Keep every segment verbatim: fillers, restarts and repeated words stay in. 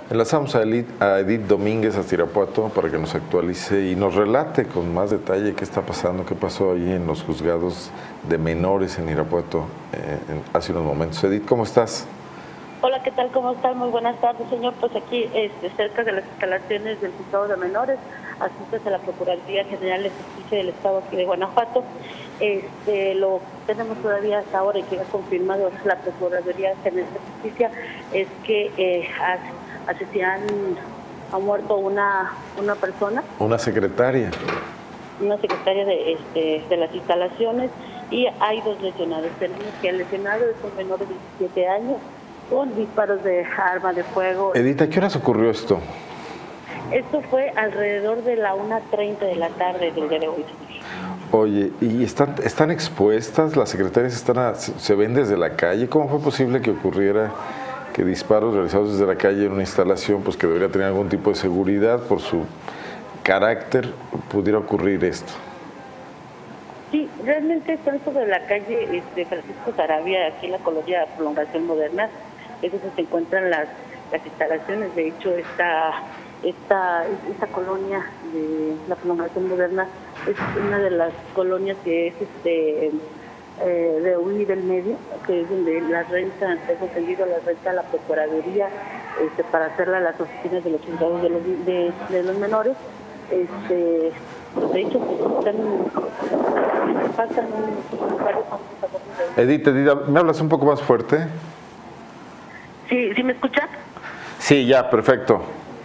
Enlazamos a Edith, a Edith Domínguez hasta Irapuato para que nos actualice y nos relate con más detalle qué está pasando, qué pasó ahí en los juzgados de menores en Irapuato eh, en, hace unos momentos. Edith, ¿cómo estás? Hola, ¿qué tal? ¿Cómo están? Muy buenas tardes, señor. Pues aquí, este, cerca de las instalaciones del Juzgado de Menores, adscritas a la Procuraduría General de Justicia del Estado aquí de Guanajuato. Este, lo que tenemos todavía hasta ahora y que ha confirmado la Procuraduría General de Justicia es que eh, asesinan, ha muerto una, una persona. Una secretaria. Una secretaria de, este, de las instalaciones, y hay dos lesionados. Tenemos que el lesionado es un menor de diecisiete años, con disparos de arma de fuego. Edith, ¿a qué horas ocurrió esto? Esto fue alrededor de la una treinta de la tarde del día de hoy. Oye, ¿y están, están expuestas? ¿Las secretarias están a, se ven desde la calle? ¿Cómo fue posible que ocurriera que disparos realizados desde la calle en una instalación pues que debería tener algún tipo de seguridad por su carácter pudiera ocurrir esto? Sí, realmente están sobre la calle este, Francisco Sarabia, aquí en la colonia Prolongación Moderna. Es donde se encuentran las, las instalaciones. De hecho, esta, esta, esta colonia de la Prolongación Moderna es una de las colonias que es este eh, de un nivel medio, que es donde las rentas, tengo entendido, las renta la Procuraduría este, para hacerla a las oficinas de los juzgados de los, de, de los menores. Este, de hecho, pues, están, pasan varios años. Edith, Edith, ¿me hablas un poco más fuerte? Sí, ¿sí me escuchas? Sí, ya, perfecto.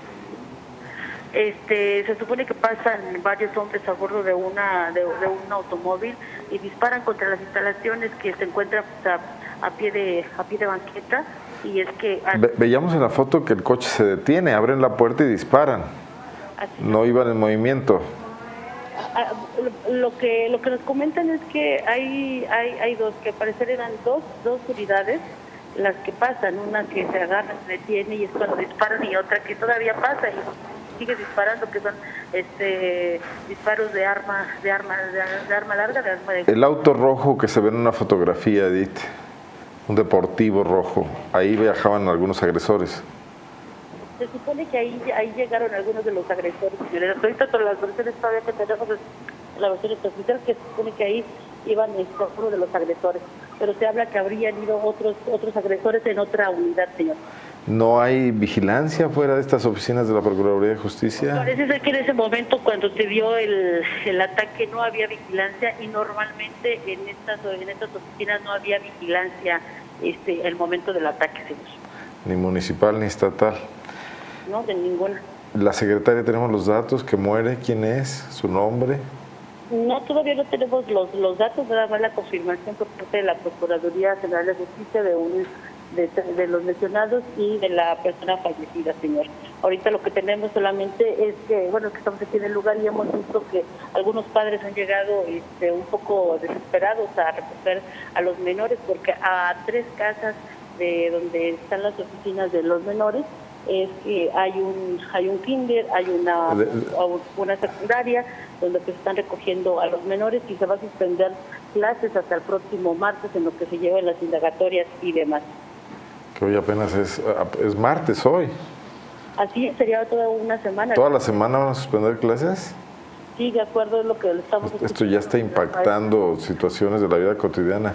Este, se supone que pasan varios hombres a bordo de una de, de un automóvil y disparan contra las instalaciones que se encuentran pues, a, a pie de a pie de banqueta, y es que Ve, veíamos en la foto que el coche se detiene, abren la puerta y disparan. No iban en movimiento. Lo que lo que nos comentan es que hay hay hay dos, que al parecer eran dos dos unidades las que pasan, una que se agarra, se detiene y es cuando disparan, y otra que todavía pasa y sigue disparando, que son este disparos de arma de arma de, de arma larga, de arma de... El auto rojo que se ve en una fotografía, Edith, un deportivo rojo, ahí viajaban algunos agresores. Se supone que ahí ahí llegaron algunos de los agresores. Ahorita todas las versiones todavía que tenemos es la versión oficial, que se supone que ahí iban uno de los agresores, pero se habla que habrían ido otros otros agresores en otra unidad, señor. ¿No hay vigilancia fuera de estas oficinas de la Procuraduría de Justicia? Parece ser que en ese momento, cuando se dio el, el ataque, no había vigilancia, y normalmente en estas en estas oficinas no había vigilancia este el momento del ataque, señor. Ni municipal ni estatal. No, de ninguna. La secretaria, tenemos los datos, que muere, quién es, su nombre. No, todavía no tenemos los los datos, nada más la confirmación por parte de la Procuraduría General de Justicia de un de, de los lesionados y de la persona fallecida, señor. Ahorita lo que tenemos solamente es que, bueno, que estamos aquí en el lugar y hemos visto que algunos padres han llegado este, un poco desesperados a recoger a los menores, porque a tres casas de donde están las oficinas de los menores es que hay un hay un kinder, hay una una secundaria donde se están recogiendo a los menores, y se va a suspender clases hasta el próximo martes en lo que se llevan las indagatorias y demás. Que hoy apenas es, es martes hoy. Así sería toda una semana. ¿Toda la semana van a suspender clases? Sí, de acuerdo a lo que estamos... Esto ya está impactando situaciones de la vida cotidiana.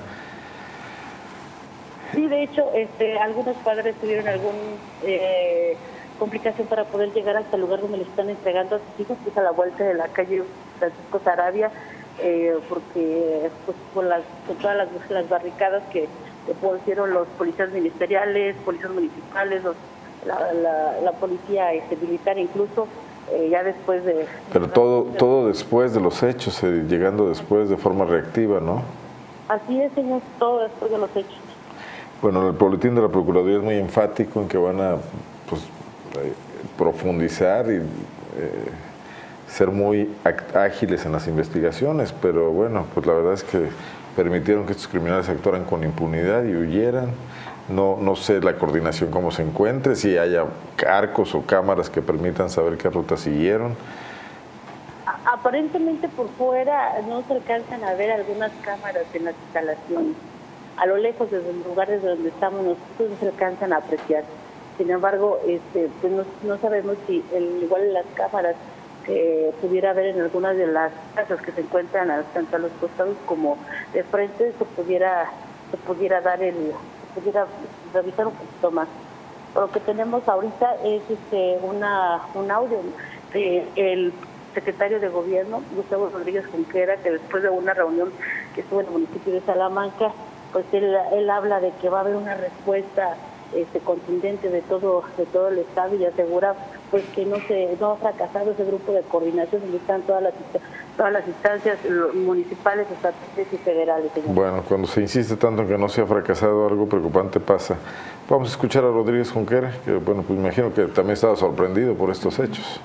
Sí, de hecho, este, algunos padres tuvieron alguna eh, complicación para poder llegar hasta el lugar donde les están entregando a sus hijos, que es a la vuelta de la calle Francisco Sarabia, eh, porque pues, con, las, con todas las, las barricadas que, que pusieron los policías ministeriales, policías municipales, los, la, la, la policía este, militar incluso, eh, ya después de... Pero todo, todo después de los hechos, eh, llegando después de forma reactiva, ¿no? Así es, señor, todo después de los hechos. Bueno, el boletín de la Procuraduría es muy enfático en que van a pues, eh, profundizar y eh, ser muy ágiles en las investigaciones, pero bueno, pues la verdad es que permitieron que estos criminales actuaran con impunidad y huyeran. No, no sé la coordinación cómo se encuentre, si haya arcos o cámaras que permitan saber qué ruta siguieron. Aparentemente por fuera no se alcanzan a ver algunas cámaras en las instalaciones. A lo lejos, desde los lugares donde estamos nosotros, no se alcanzan a apreciar. sin embargo, este, pues no, no sabemos si el, igual en las cámaras que pudiera haber en algunas de las casas que se encuentran a, tanto a los costados como de frente, se pudiera, se pudiera dar el, se pudiera revisar un poquito más. Lo que tenemos ahorita es este, una, un audio de el secretario de Gobierno, Gustavo Rodríguez Junquera, que después de una reunión que estuvo en el municipio de Salamanca, pues él, él habla de que va a haber una respuesta este, contundente de todo de todo el Estado y asegura pues que no se no ha fracasado ese grupo de coordinación donde están todas las todas las instancias municipales, estatales y federales. Señor. Bueno, cuando se insiste tanto en que no se ha fracasado, algo preocupante pasa. Vamos a escuchar a Rodríguez Junquera, que bueno, pues me imagino que también estaba sorprendido por estos hechos.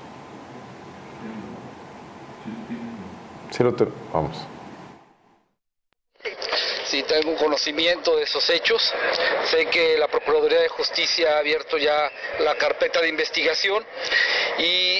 Sí, lo te... Vamos. Sí, tengo conocimiento de esos hechos. Sé que la Procuraduría de Justicia ha abierto ya la carpeta de investigación y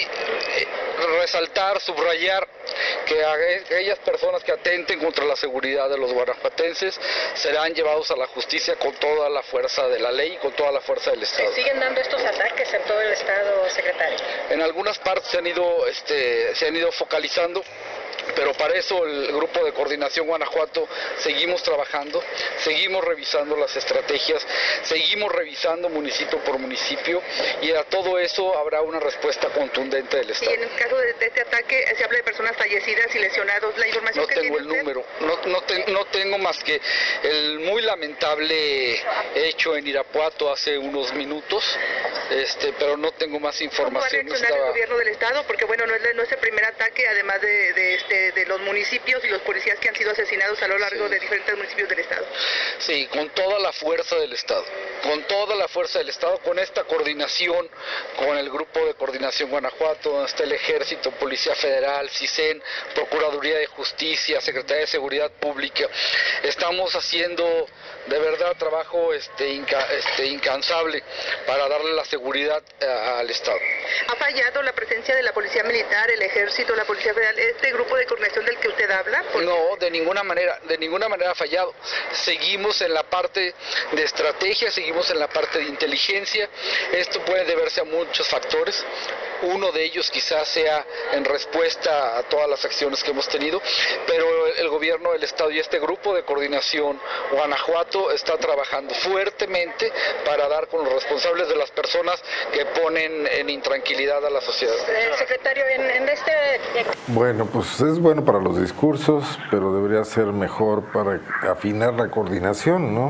resaltar, subrayar que aquellas personas que atenten contra la seguridad de los guanajuatenses serán llevados a la justicia con toda la fuerza de la ley y con toda la fuerza del Estado. ¿Se siguen dando estos ataques en todo el Estado, secretario? En algunas partes se han ido, este, se han ido focalizando, pero para eso el Grupo de Coordinación Guanajuato seguimos trabajando, seguimos revisando las estrategias, seguimos revisando municipio por municipio y a todo eso habrá una respuesta contundente del Estado. Y en el caso de, de este ataque se habla de personas fallecidas y lesionados, la información no que tengo tiene el número, no, no, te, no tengo más que el muy lamentable hecho en Irapuato hace unos minutos, este, pero no tengo más información. ¿Cómo va a reaccionar el gobierno del Estado? Porque bueno, no es, no es el primer ataque, además de, de este de los municipios y los policías que han sido asesinados a lo largo sí. de diferentes municipios del Estado. Sí, con toda la fuerza del Estado, con toda la fuerza del Estado, con esta coordinación, con el Grupo de Coordinación Guanajuato, donde está el Ejército, Policía Federal, CISEN, Procuraduría de Justicia, Secretaría de Seguridad Pública, estamos haciendo de verdad trabajo este, inca, este, incansable para darle la seguridad a, al Estado. ¿Ha fallado la presencia de la Policía Militar, el Ejército, la Policía Federal, este grupo de coordinación del que usted habla? Porque... No, de ninguna manera, de ninguna manera ha fallado. Seguimos en la parte de estrategia, seguimos en la parte de inteligencia. Esto puede deberse a muchos factores. Uno de ellos quizás sea en respuesta a todas las acciones que hemos tenido, pero el gobierno del Estado y este grupo de coordinación Guanajuato está trabajando fuertemente para dar con los responsables de las personas que ponen en intranquilidad a la sociedad. Eh, secretario, en, en este... Bueno, pues es bueno para los discursos, pero debería ser mejor para afinar la coordinación, ¿no?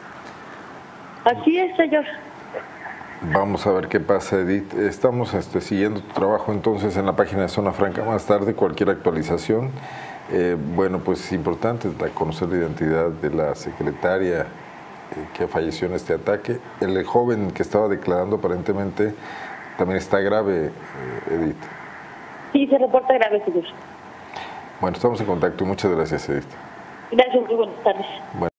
Así es, señor. Vamos a ver qué pasa, Edith. Estamos este, siguiendo tu trabajo entonces en la página de Zona Franca más tarde, cualquier actualización. Eh, bueno, pues es importante conocer la identidad de la secretaria eh, que falleció en este ataque. El joven que estaba declarando aparentemente también está grave, eh, Edith. Sí, se reporta grave, señor. Bueno, estamos en contacto. Muchas gracias, Edith. Gracias, muy buenas tardes. Bueno.